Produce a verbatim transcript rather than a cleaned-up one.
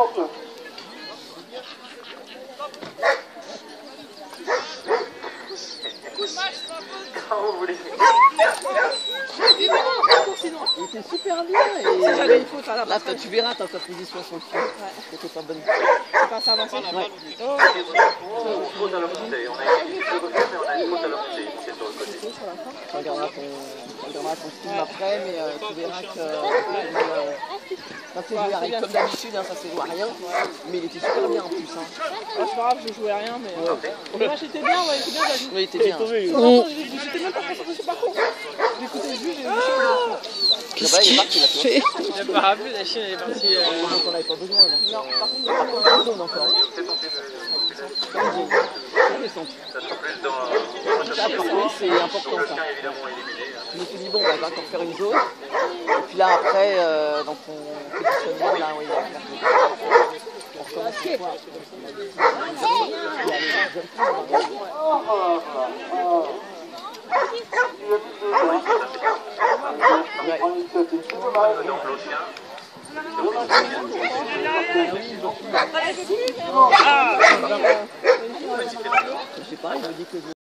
donc. Quand vous voulez. Il était super bien et Si j'avais une faute à la là tu verras ta position sur le fond. C'était pas bonne. c'est pas ça avancé. Ouais. Oh, faute à la montée. On a une équipe de refait, mais on a une faute à la montée. C'est sur le côté. Tu regarderas ton, tu regarderas ton film après, mais euh, tu verras que euh, ça s'est joué à rien. Comme d'habitude, hein, ça s'est joué à rien. Mais il était super bien en plus. Hein. Ouais, c'est pas grave, je jouais à rien, mais. Euh... Le match était bien, ouais, il était bien, j'ai Oui, il était bien. J'étais même pas concentré sur le parcours. J'écoutais juste, j'ai eu Qu'est-ce qu'il fait? Je me rappelle, la chienne elle est partie. Euh... Donc on n'avait pas besoin. Donc, Non, euh, par contre, par contre, on zone encore. C'est ton film. Ça sera plus dans. Ça, pour lui, c'est important ça. Évidemment éliminé. Je me suis dit, bon, on va encore faire une zone. Et puis là, après, euh, dans ton positionnement, là, oui, on recommence une fois. Je sais pas, il me dit que je...